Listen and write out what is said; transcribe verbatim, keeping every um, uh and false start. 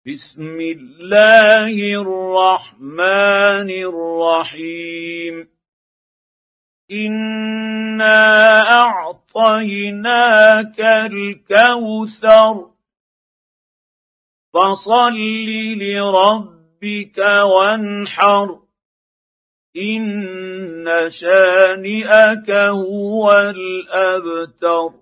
بسم الله الرحمن الرحيم إنا أعطيناك الكوثر فصل لربك وانحر إن شانئك هو الأبتر.